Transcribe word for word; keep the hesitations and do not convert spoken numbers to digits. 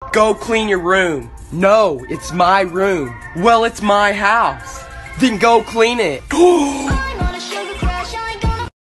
Go clean your room. No, it's my room. Well, it's my house. Then go clean it.